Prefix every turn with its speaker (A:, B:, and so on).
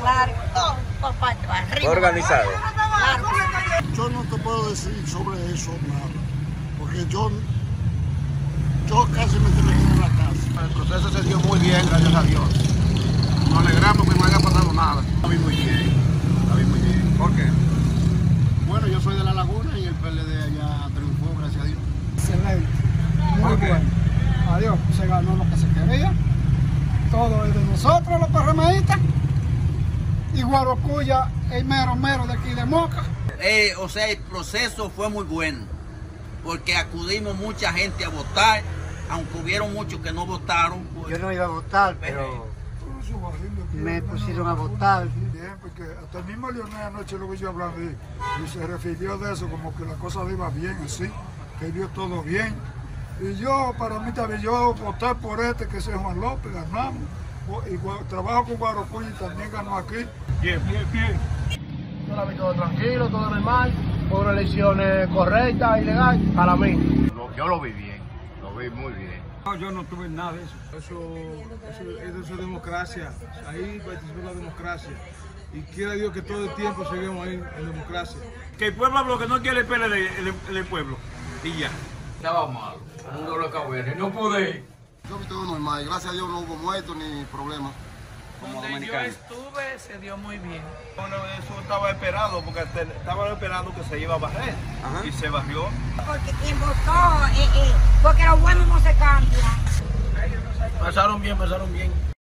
A: Claro, todo por parte de arriba.
B: Organizado.
A: Claro.
C: Yo no te puedo decir sobre eso nada, porque yo casi me quedé en la casa.
D: El proceso se dio muy bien, gracias a Dios. Nos alegramos que no haya pasado nada. La vi muy bien, la vi muy bien.
B: ¿Por qué?
D: Bueno, yo soy de La Laguna y el PLD allá triunfó, gracias a Dios.
E: Excelente, muy bueno. Adiós, se ganó lo que se quería. Todo es de nosotros, los PRMistas. Y Guarocuya, el mero de aquí de Moca.
F: O sea, el proceso fue muy bueno, porque acudimos mucha gente a votar, aunque hubieron muchos que no votaron.
G: Yo no iba a votar, pero me pusieron a votar.
C: Bien, porque hasta el mismo Leonel anoche lo que yo hablando y se refirió de eso, como que la cosa iba bien así, que vio todo bien. Y yo, para mí también, yo voté por que es Juan López, ganamos. Y trabajo con Guarocuya y también ganó aquí.
D: Bien.
H: Yo la vi todo tranquilo, todo normal, fue una elección correcta y legal para mí.
D: Yo lo vi bien, lo vi muy bien.
I: No, yo no tuve nada de eso. Eso es democracia. Ahí participó la democracia. Y quiera Dios que todo el tiempo seguimos ahí en democracia.
J: Que el pueblo habló, que no quiere el PLD, el pueblo. Y ya.
K: Estaba malo, un doble cabeza, no pude.
D: Yo vi todo normal, gracias a Dios no hubo muertos ni problemas.
L: Donde yo estuve se dio muy bien.
J: Bueno, eso estaba esperado, porque estaban esperando que se iba a barrer. Ajá. Y se barrió.
A: Porque quien votó, porque lo bueno no se cambia.
H: Pasaron bien.